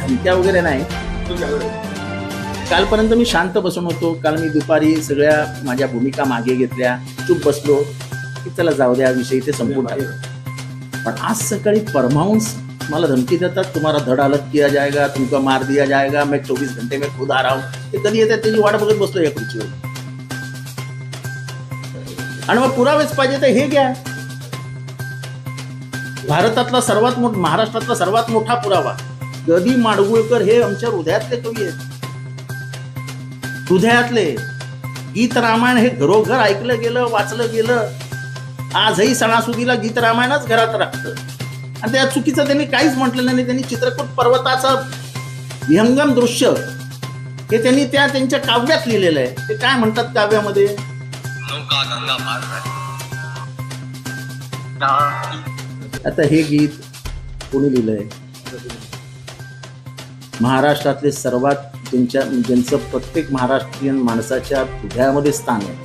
धमक्या वगैरे नाही. कालपर्यंत मी शांत बसून होतो. काल मी दुपारी सगळ्या माझ्या भूमिका मागे घेतल्या, चूप बसलो की चला जाऊ द्या, विषयी ते संपून आले. पण आज सकाळी परमाउन्स मला धमकी देतात, तुम्हाला धड अलग किया जाएगा, तुमको मार दिया जाएगा, मैं 24 घंटे में खुद आ रहा हूं. ते कधी येतात त्याची वाट बघत बसलो या खुर्चीवर. आणि मग पुरावेच पाहिजे तर हे घ्या. भारतातला सर्वात मोठा, महाराष्ट्रातला सर्वात मोठा पुरावा, ग.दी. माडगूळकर हे आमच्या हृदयातले कवी आहेत. हृदयातले गीत रामायण हे घरोघर ऐकलं गेलं, वाचलं गेलं. आजही सणासुदीला गीत रामायणच घरात राखतं. आणि त्या चुकीचं त्यांनी काहीच म्हटलेलं नाही. त्यांनी चित्रकूट पर्वताचं विहंगम दृश्य हे त्यांनी त्यांच्या काव्यात लिहिलेलं आहे. ते काय म्हणतात काव्यामध्ये, आता हे गीत कोणी लिहिलंय? महाराष्ट्रातले सर्वात ज्यांचं प्रत्येक महाराष्ट्रीयन माणसाच्या हृदयामध्ये स्थान आहे,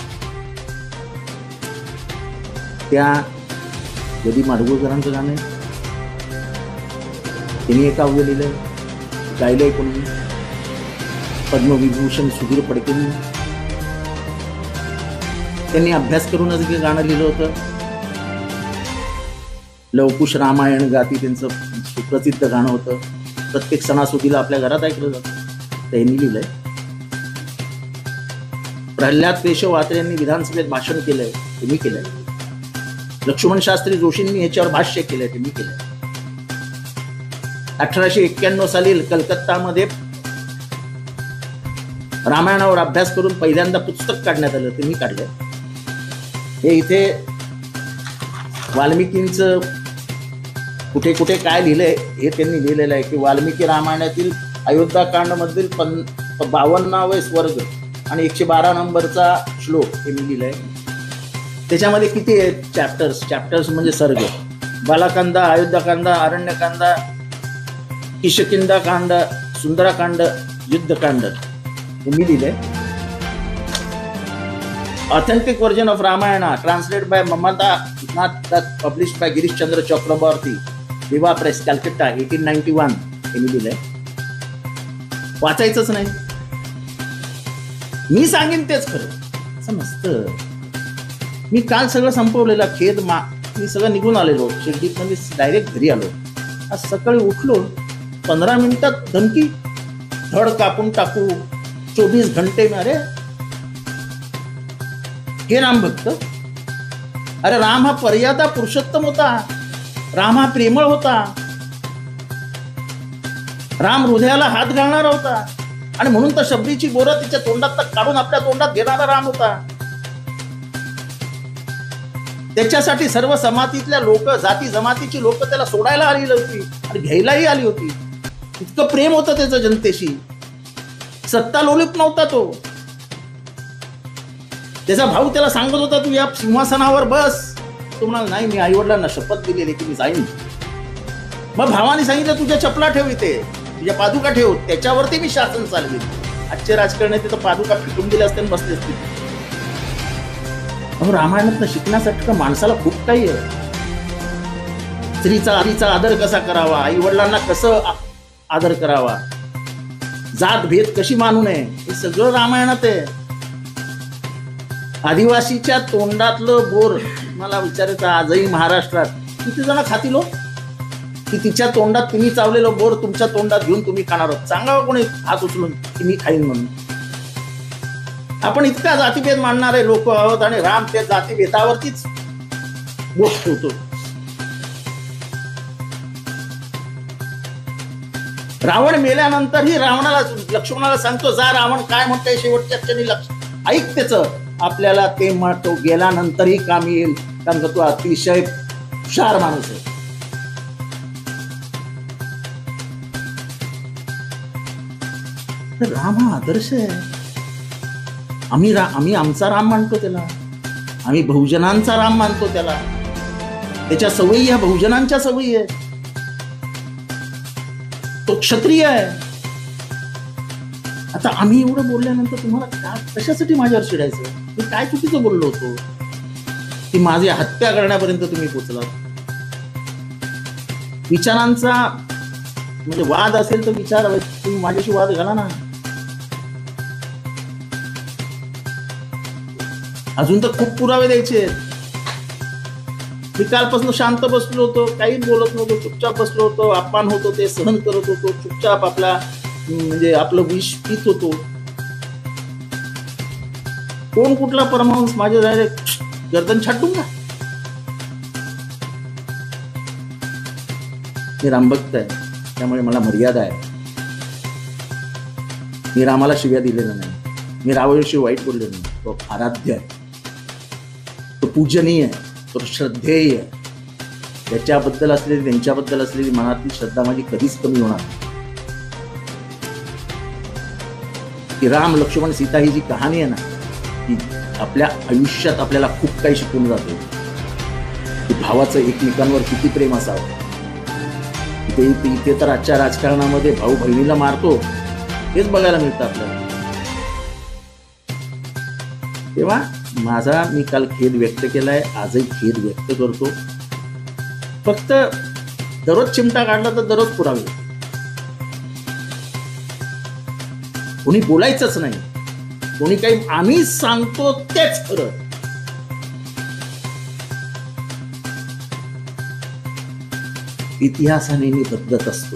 त्या ग.दी. माडगूळकरांचं गाणं आहे. त्यांनी एक काव्य लिहिलंय, गायलंय कोणी? पद्मविभूषण सुधीर फडकेंनी. त्यांनी अभ्यास करूनच हे गाणं लिहिलं होतं. लवकुश रामायण गाती त्यांचं सुप्रसिद्ध गाणं होतं. प्रत्येक सणासुदीला आपल्या घरात ऐकलं जातं. त्यांनी लिहिलंय. प्रल्हाद केशव आत्रे यांनी विधानसभेत भाषण केलंय, त्यांनी केलंय. लक्ष्मण शास्त्री जोशींनी याच्यावर भाष्य केलंय, त्यांनी केलंय. 1891 साली कलकत्तामध्ये रामायणावर अभ्यास करून पहिल्यांदा पुस्तक काढण्यात आलं, त्यांनी काढलंय. हे इथे वाल्मिकींचं कुठे कुठे काय लिहिलंय हे त्यांनी लिहिलेलं आहे की वाल्मिकी रामायणातील अयोध्याकांड मधील 52वे स्वर्ग आणि 112 नंबरचा श्लोक हे मी लिहिलंय. त्याच्यामध्ये किती आहेत चॅप्टर्स म्हणजे सर्ग. बालकांड, अयोध्याकांड, अरण्यकांड, किशकिंधाकांड, सुंदराकांड, युद्धकांड हे मी लिहिलंय. Authentic version of Ramayana translated by Mamata Nath Dutt, published by Girish Chandra Chakravarti, Viva press, Calcutta, 1891 हे मी लिहिलंय. वाचायचंच नाही, मी सांगेन तेच खरं असं नसतं. मी काल सगळं संपवलेला खेद मी सगळं निघून आलेलो शिर्डीत, मी डायरेक्ट घरी आलो. आज सकाळी उठलो, 15 मिनिटात धमकी, धड कापून टाकू, 24 घंटे में. अरे हे राम भक्त, अरे राम हा पर्यादा पुरुषोत्तम होता. राम हा प्रेमळ होता. राम हृदयाला हात घालणारा होता. आणि म्हणून तर शबरीची बोरं तिच्या तोंडात काढून आपल्या तोंडात घेणारा राम होता. त्याच्यासाठी सर्व समातीतल्या लोक, जाती जमातीची लोक त्याला सोडायला आली होती आणि घ्यायलाही आली होती. इतकं प्रेम होतं त्याचं जनतेशी. सत्ता लोलुप नव्हता तो. त्याचा भाऊ त्याला सांगत होता तू या सिंहासनावर बस. तो म्हणाला नाही, मी आईवडिलांना शपथ दिलेली की मी जाईन. मग भावाने सांगितलं तुझ्या चपला ठेव इथे, तुझ्या पादुका ठेव, त्याच्यावरती मी शासन चालवेन. आजचे राजकारणी तिथं पादुका फिटून दिले असते बसले असते. रामायणातनं शिकण्यासाठी तर माणसाला खूप काही आहे. स्त्रीचा आईचा आदर कसा करावा, आई वडिलांना कसं आदर करावा, जात भेद कशी मानू नये, हे सगळं रामायणात आहे. आदिवासीच्या तोंडातलं बोर मला विचारायचं आजही महाराष्ट्रात किती जण खातील हो, की तिच्या तोंडात तुम्ही चावलेलं बोर तुमच्या तोंडात घेऊन तुम्ही खाणार आहोत. सांगावं कोणी हात उचलून की मी खाईन म्हणून. आपण इतका जातीभेद मानणारे लोक आहोत आणि राम त्या जातीभेदावरतीच बोट ठेवतो. रावण मेल्यानंतरही रावणाला, लक्ष्मणाला सांगतो जा रावण काय म्हणतोय शेवटच्या क्षणी, ऐक त्याच. आपल्याला ते म्हणतो गेल्यानंतरही काम येईल, कारण तो अतिशय हुशार माणूस आहे. राम हा आदर्श आहे. आम्ही आमचा राम मानतो त्याला, आम्ही बहुजनांचा राम मानतो त्याला. त्याच्या सवयी ह्या बहुजनांच्या सवयी आहे. तो क्षत्रिय आहे. आता आम्ही एवढं बोलल्यानंतर तुम्हाला कशासाठी माझ्यावर चिडायचं? मी काय चुकीचं बोललो होतो की माझी हत्या करण्यापर्यंत तुम्ही पोचलात? विचारांचा म्हणजे वाद असेल तर विचार, तुम्ही माझ्याशी वाद घाला ना. अजून तर खूप पुरावे द्यायचे आहेत. मी कालपासून शांत बसलो होतो, काहीच बोलत नव्हतो, चुपचाप बसलो होतो, अपमान होतो ते सहन करत होतो, चुपचाप आपला म्हणजे आपलं विष पित होतो. कोण कुठला परमांस माझ्या डायरेक्ट गर्दन छाटून का? मी रामभक्त आहे, त्यामुळे मला मर्यादा आहे. मी रामाला शिव्या दिलेल्या नाही, मी रावणाविषयी वाईट बोललेलो नाही. तो आराध्य आहे, तो पूजनीय आहे, तो श्रद्धेय आहे. त्याच्याबद्दल असलेली, त्यांच्याबद्दल असलेली मनातली श्रद्धा माझी कधीच कमी होणार नाही. की राम लक्ष्मण सीता ही जी कहाणी आहे ना, ती आपल्या आयुष्यात आपल्याला खूप काही शिकून जाते. की भावाचं एकमेकांवर किती प्रेम असावं. इथे तर आजच्या राजकारणामध्ये भाऊ बहिणीला मारतो, हेच बघायला मिळतं आपल्याला. तेव्हा माझा मी काल खेद व्यक्त केलाय, आजही खेद व्यक्त करतो. फक्त दररोज चिमटा काढला तर दररोज पुरावे. कोणी बोलायचंच नाही, कोणी काही आम्ही सांगतो तेच खरं. इतिहास हा नेहमी बदलत असतो.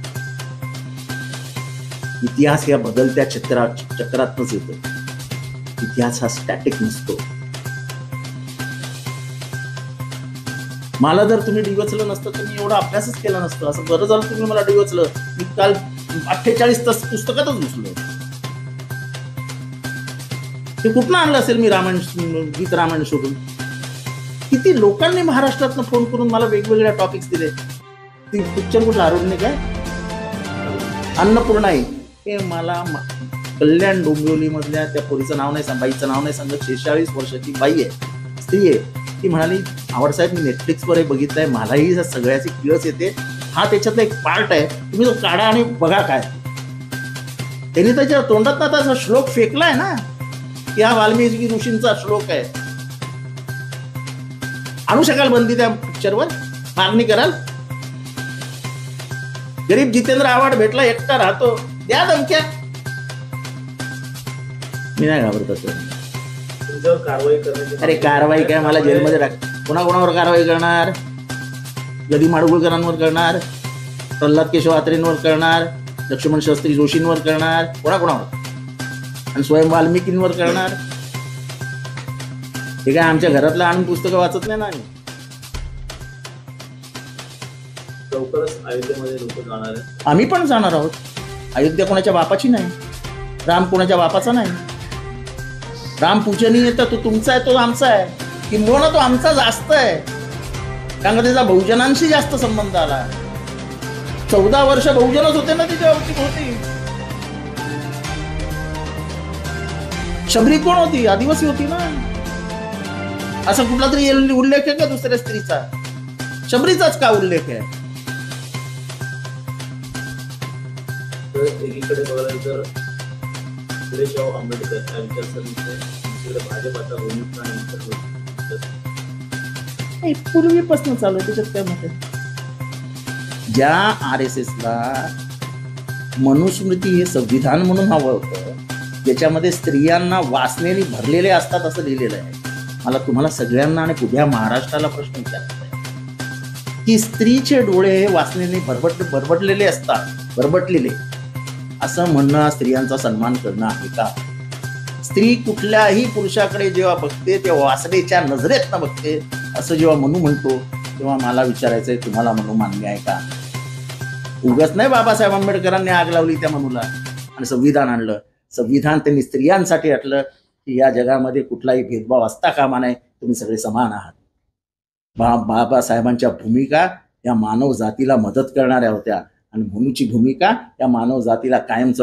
इतिहास या बदलत्या चक्रातच येतो. इतिहास हा स्टॅटिक नसतो. मला जर तुम्ही डिवचलं नसतं तर मी एवढा अभ्यासच केला नसतो. असं बरं झालं तुम्ही मला डिवचलं. मी काल 48 तास पुस्तकातच घुसलो. ते कुठनं आणलं असेल मी रामायण, गीत रामायण शोधून? किती लोकांनी महाराष्ट्रातनं फोन करून मला वेगवेगळ्या टॉपिक्स दिले. ती पिक्चर कुठला आरोग्य काय अन्नपूर्णा आहे हे मला कल्याण डोंबिवली मधल्या त्या पोरीचं नाव नाही, बाईचं नाव नाही सांगत, 46 वर्षाची बाई आहे, स्त्री आहे. ती म्हणाली आवडसाहेब मी नेटफ्लिक्सवर बघितलंय, मलाही सगळ्याची किळस येते, हा त्याच्यातला एक पार्ट आहे, तुम्ही तो काढा आणि बघा. काय त्यांनी त्याच्या तोंडात ना त्याचा श्लोक फेकलाय ना, की हा वाल्मिकी ऋषींचा श्लोक आहे. आणू शकाल बंदी त्या पिक्चरवर? मागणी कराल? गरीब जितेंद्र आव्हाड भेटला, एकटा राहतो, द्या धमक्या. मी नाही घाबरत असं. कारवाई करण्याची, अरे कारवाई काय, मला जेलमध्ये टाक. कोणाकोणावर कारवाई करणार? गदी माडगुळकरांवर करणार, प्रल्हाद केशव आत्रेंवर करणार, लक्ष्मण शास्त्री जोशींवर करणार, कोणाकोणावर, आणि स्वयं वाल्मिकींवर करणार. हे काय आमच्या घरातलं आणून पुस्तकं वाचत नाही ना आम्ही. लवकरच अयोध्येमध्ये लोक जाणार आहेत. आम्ही पण जाणार आहोत. अयोध्या कोणाच्या बापाची नाही, राम कोणाच्या बापाचा नाही. राम पूजनीय तर तो तुमचा आहे, तो आमचा आहे, किंबहुना तो आमचा जास्त आहे, कारण त्याचा बहुजनांशी जास्त संबंध आला. 14 वर्ष बहुजनच होते ना तिच्या होती. शबरी कोण होती? आदिवासी होती ना. असा कुठला तरी उल्लेख आहे का दुसऱ्या स्त्रीचा? शबरीचाच का उल्लेख आहे? एकीकडे बघायला तर फुलेशाहू आंबेडकर या विचारसरणीचे भाजपाचा भूमिका पूर्वीपासून चालू आहे. त्याच्यात काय म्हणते, ज्या RSSला मनुस्मृती हे संविधान म्हणून हवं होतं, ज्याच्यामध्ये स्त्रियांना वासनेने भरलेले असतात असं लिहिलेलं आहे. मला तुम्हाला सगळ्यांना आणि उभ्या महाराष्ट्राला प्रश्न विचारायचा आहे की स्त्रीचे डोळे हे वासनेने बरबटलेले असतात, बरबटलेले, असं म्हणणं स्त्रियांचा सन्मान करणं आहे का? स्त्री कुठल्याही पुरुषाकडे जेव्हा बघते तेव्हा वासनेच्या नजरेत न बघते असं जेव्हा मनू म्हणतो, तेव्हा मला विचारायचंय तुम्हाला मनू मान्य आहे का? उगाच नाही बाबासाहेब आंबेडकरांनी आग लावली त्या मनूला आणि संविधान आणलं. संविधान त्यांनी स्त्रियांसाठी आणलं की या जगामध्ये कुठलाही भेदभाव असता कामा नये, तुम्ही सगळे समान आहात. बाबासाहेबांच्या भूमिका या मानव जातीला मदत करणाऱ्या होत्या आणि मनूची भूमिका या मानव जातीला कायमच,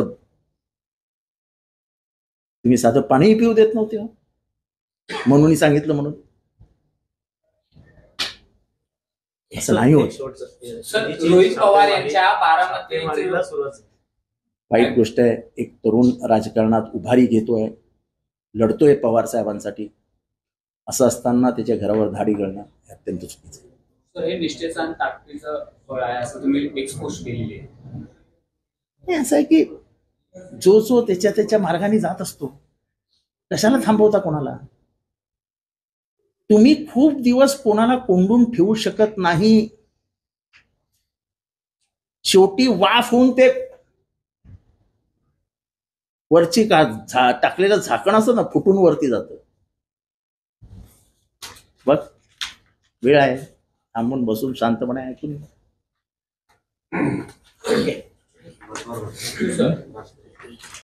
तुम्ही साधं पाणीही पिऊ देत नव्हते म्हणून सांगितलं म्हणून. असं नाही होत. रोहित पवार यांच्या बारामती वाईट गोष्ट आहे. एक तरुण राजकारणात उभारी घेतोय, लढतोय पवार साहेबांसाठी, असं असताना त्याच्या घरावर धाडी घालणं अत्यंत चुकीचं आहे. सर हे निष्ठेचं आणि ताकदीचं फळ आहे असं तुम्ही एक्सपोज केलेली आहे. हे असं आहे की जो जो त्याच्या मार्गाने जात असतो, कशाला थांबवता कोणाला? तुम्ही खूप दिवस कोणाला कोंडून ठेवू शकत नाही. शेवटी वाफ होऊन ते वरची टाकलेलं झाकण असतं ना, फुटून वरती जातं. बघ, वेळ आहे, थांबून बसून शांतपणे ऐकून घे. सर